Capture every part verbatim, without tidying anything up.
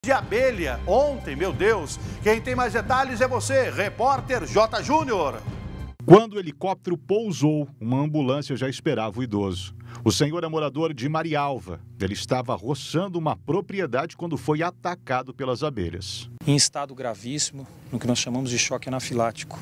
de abelha ontem, meu Deus. Quem tem mais detalhes é você, repórter J. Júnior. Quando o helicóptero pousou, uma ambulância já esperava o idoso. O senhor é morador de Marialva. Ele estava roçando uma propriedade quando foi atacado pelas abelhas. Em estado gravíssimo, no que nós chamamos de choque anafilático,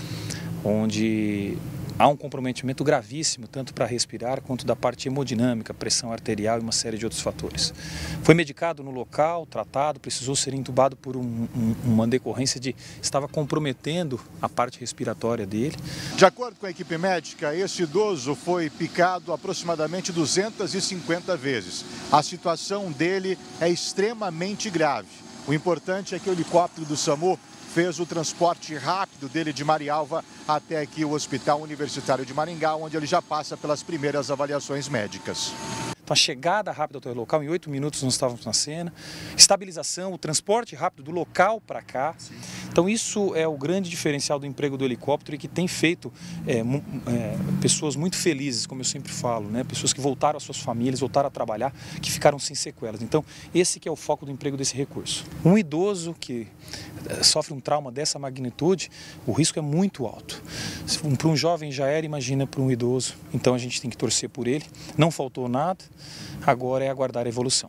onde há um comprometimento gravíssimo, tanto para respirar quanto da parte hemodinâmica, pressão arterial e uma série de outros fatores. Foi medicado no local, tratado, precisou ser entubado por um, um, uma decorrência de... estava comprometendo a parte respiratória dele. De acordo com a equipe médica, esse idoso foi picado aproximadamente duzentas e cinquenta vezes. A situação dele é extremamente grave. O importante é que o helicóptero do SAMU fez o transporte rápido dele de Marialva até aqui o Hospital Universitário de Maringá, onde ele já passa pelas primeiras avaliações médicas. Então, a chegada rápida até o local, em oito minutos nós estávamos na cena, estabilização, o transporte rápido do local para cá. Sim. Então isso é o grande diferencial do emprego do helicóptero e que tem feito é, é, pessoas muito felizes, como eu sempre falo, né? Pessoas que voltaram às suas famílias, voltaram a trabalhar, que ficaram sem sequelas. Então esse que é o foco do emprego desse recurso. Um idoso que sofre um trauma dessa magnitude, o risco é muito alto. Para um jovem já era, imagina para um idoso. Então a gente tem que torcer por ele. Não faltou nada. Agora é aguardar a evolução.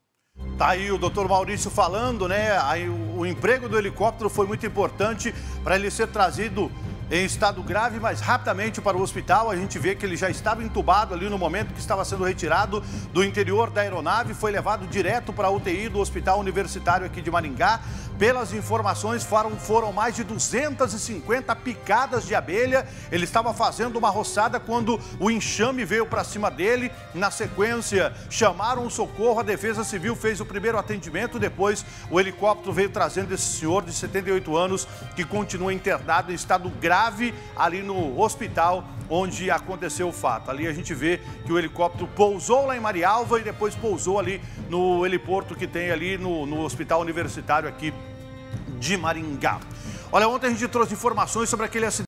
Tá aí o doutor Maurício falando, né? Aí o, o emprego do helicóptero foi muito importante para ele ser trazido em estado grave, mas rapidamente para o hospital. A gente vê que ele já estava entubado ali no momento que estava sendo retirado do interior da aeronave, foi levado direto para a U T I do Hospital Universitário aqui de Maringá. Pelas informações, foram, foram mais de duzentas e cinquenta picadas de abelha. Ele estava fazendo uma roçada quando o enxame veio para cima dele. Na sequência, chamaram o socorro, a Defesa Civil fez o primeiro atendimento. Depois, o helicóptero veio trazendo esse senhor de setenta e oito anos que continua internado em estado grave ali no hospital onde aconteceu o fato. Ali a gente vê que o helicóptero pousou lá em Marialva e depois pousou ali no heliporto que tem ali no, no Hospital Universitário aqui de Maringá. Olha, ontem a gente trouxe informações sobre aquele acidente